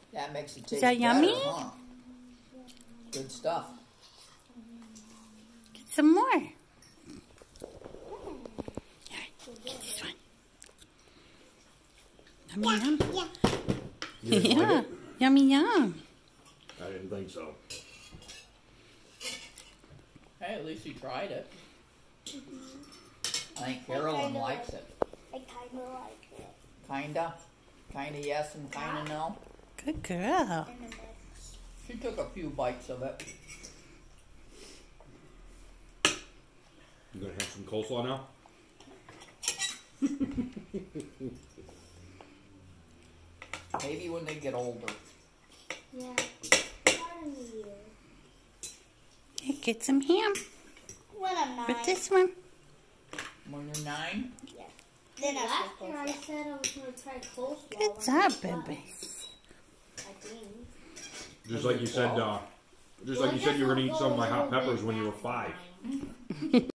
That makes it taste Is that better, yummy? huh? Good stuff. Get some more. Here, get this one. Yummy, yum. You didn't Yeah. like it? Yummy, yum. I didn't think so. Hey, at least you tried it. I think Carolyn likes it. I kind of like it. Kinda? Kinda yes and kinda no? Good girl. In the mix. She took a few bites of it. You gonna have some coleslaw now? Maybe when they get older. Yeah. Part of the year. Hey, get some ham. When I'm 9. With this one. When you're 9? Yeah. Then Last after year I said I was going to try coleslaw. Good job, baby. I think. Just like you said, you were gonna eat some of my hot peppers when you were 5.